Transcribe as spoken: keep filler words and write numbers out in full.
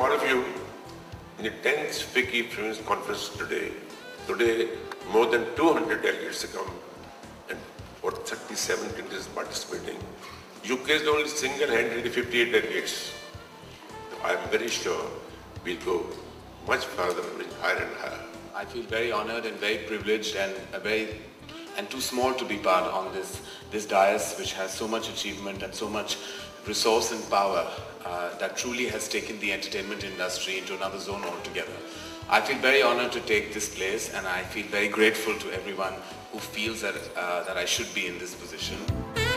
all of you in the tenth FICCI Films Conference today. Today, more than two hundred delegates have come and for thirty-seven countries participating. U K is the only single-handedly fifty-eight delegates. I am very sure we'll go much further and higher and higher. I feel very honored and very privileged and a very and too small to be part on this this dais, which has so much achievement and so much resource and power uh, that truly has taken the entertainment industry into another zone altogether. I feel very honored to take this place, and I feel very grateful to everyone who feels that uh, that I should be in this position.